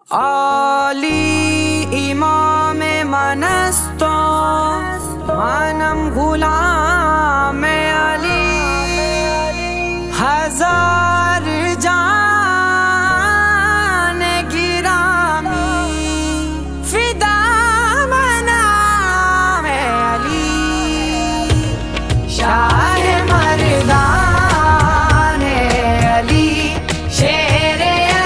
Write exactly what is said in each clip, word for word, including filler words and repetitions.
आली इमाम मनस्तो मानम गुलाम अली हजार जान गिरामी फिदा मनाम अली शाह मर्दान अली शेर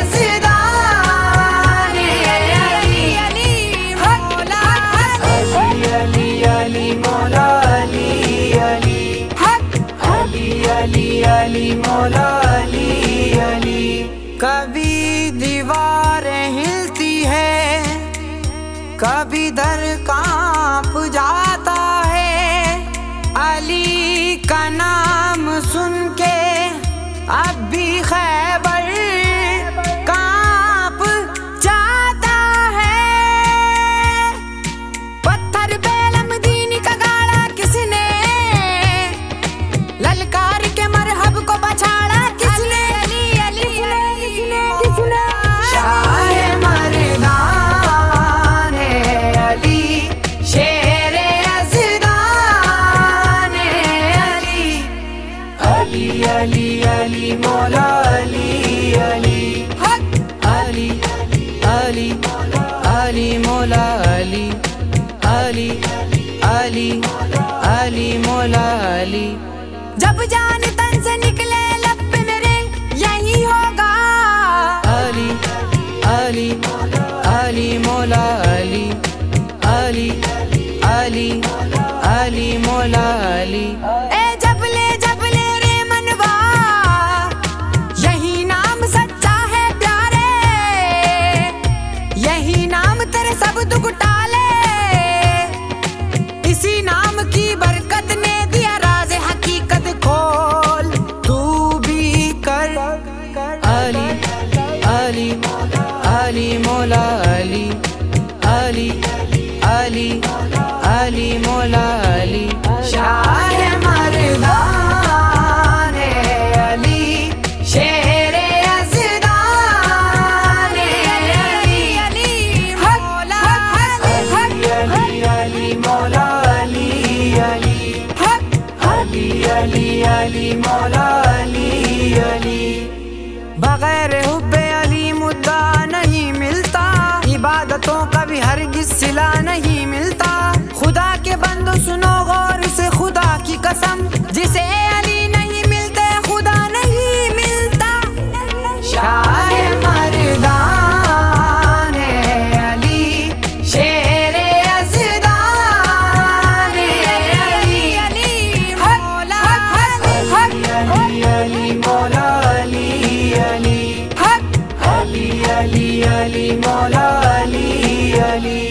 अली मौला अली अली। कभी दीवारें हिलती है, कभी दर कांप जाता है, अली का नाम सुन के अब भी खैबर कांप जाता है। पत्थर पे लमदीनी का गाड़ा किसने, ललकार के मरहब को बछाड़ा किसने, अली अली किसने किसने। शाह मर्दान अली शेर यज़दान अली अली अली अली मौला अली अली अली अली अली मौला अली अली अली अली मौला अली। जब जान तन से निकले लब पे मेरे यही होगा, अली अली अली मौला अली अली अली अली मौला अली। ए जबले जबले रे मनवा यही नाम सच्चा है प्यारे, यही नाम तेरे सब दुख टाले, इसी नाम की बरकत ने दिया राज हकीकत खोल तू भी कर। अली अली अली मौला अली अली अली अली मौला अली। शाह मर्दान अली शेर यज़दान अली अली मौला अली अली मौला अली अली अली अली अली मौला अली अली। बगैर हुब्बे अली मुद्दा नहीं मिलता, इबादतों का भी हरगिज़ सिला नहीं मिलता। खुदा के बंदो सुनो गौर से खुदा की कसम, जिसे अली नहीं मिलते खुदा नहीं मिलता। शाह मर्दान अली शेर यज़दान अली अली मौला अली अली मौला अली अली अली अली अली मौला अली अली।